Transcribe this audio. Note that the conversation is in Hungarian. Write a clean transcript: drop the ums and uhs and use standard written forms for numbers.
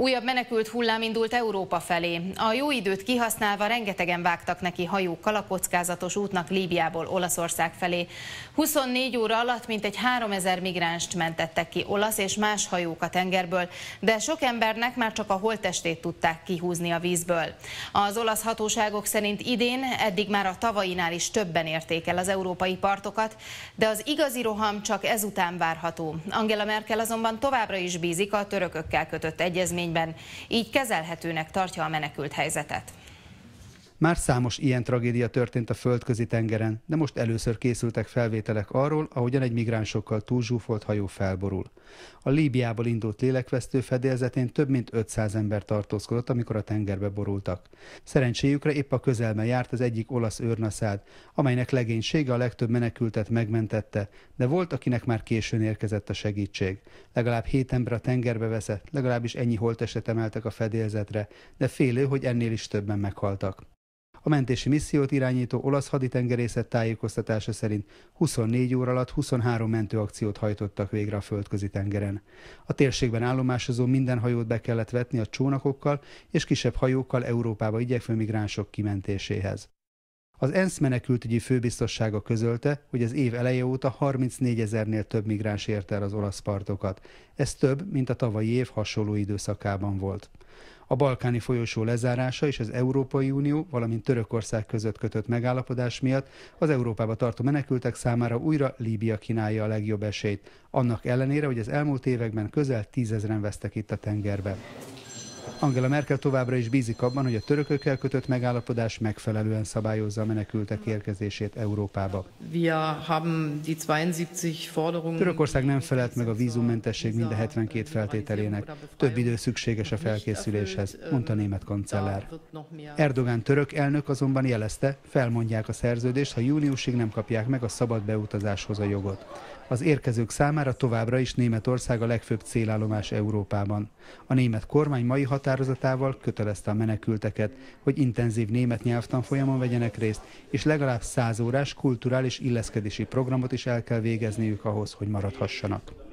Újabb menekült hullám indult Európa felé. A jó időt kihasználva rengetegen vágtak neki hajókkal a kockázatos útnak Líbiából Olaszország felé. 24 óra alatt mintegy 3000 migránst mentettek ki olasz és más hajók a tengerből, de sok embernek már csak a holttestét tudták kihúzni a vízből. Az olasz hatóságok szerint idén eddig már a tavainál is többen érték el az európai partokat, de az igazi roham csak ezután várható. Angela Merkel azonban továbbra is bízik a törökökkel kötött egyezményben, így kezelhetőnek tartja a menekült helyzetet. Már számos ilyen tragédia történt a földközi tengeren, de most először készültek felvételek arról, ahogyan egy migránsokkal túlzsúfolt hajó felborul. A Líbiából indult lélekvesztő fedélzetén több mint 500 ember tartózkodott, amikor a tengerbe borultak. Szerencséjükre épp a közelben járt az egyik olasz őrnaszád, amelynek legénysége a legtöbb menekültet megmentette, de volt, akinek már későn érkezett a segítség. Legalább 7 ember a tengerbe veszett, legalábbis ennyi holttestet emeltek a fedélzetre, de félő, hogy ennél is többen meghaltak. A mentési missziót irányító olasz haditengerészet tájékoztatása szerint 24 óra alatt 23 mentőakciót hajtottak végre a földközi tengeren. A térségben állomásozó minden hajót be kellett vetni a csónakokkal és kisebb hajókkal Európába igyekvő migránsok kimentéséhez. Az ENSZ menekültügyi főbiztossága közölte, hogy az év eleje óta 34 000-nél több migráns érte el az olasz partokat. Ez több, mint a tavalyi év hasonló időszakában volt. A balkáni folyosó lezárása és az Európai Unió, valamint Törökország között kötött megállapodás miatt az Európába tartó menekültek számára újra Líbia kínálja a legjobb esélyt, annak ellenére, hogy az elmúlt években közel 10 000-en vesztek itt a tengerbe. Angela Merkel továbbra is bízik abban, hogy a törökökkel kötött megállapodás megfelelően szabályozza a menekültek érkezését Európába. Törökország nem felelt meg a vízummentesség mind a 72 feltételének. Több idő szükséges a felkészüléshez, mondta a német kancellár. Erdogan török elnök azonban jelezte, felmondják a szerződést, ha júniusig nem kapják meg a szabad beutazáshoz a jogot. Az érkezők számára továbbra is Németország a legfőbb célállomás Európában. A német kormány mai határozatával kötelezte a menekülteket, hogy intenzív német nyelvtanfolyamon vegyenek részt, és legalább 100 órás kulturális illeszkedési programot is el kell végezniük ahhoz, hogy maradhassanak.